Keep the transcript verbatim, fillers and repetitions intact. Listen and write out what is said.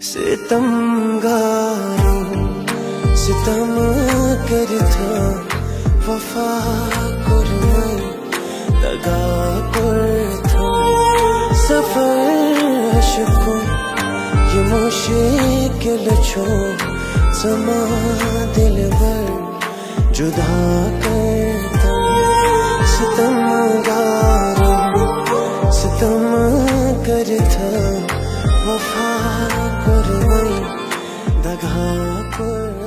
सितमगारो सितम करता वफा कुर्बान दगा करता सफर अशकों ये मुश्किल छो समा दिल भर जुदा करता सितमगारो सितम करता वफा कुर्बान दगा कर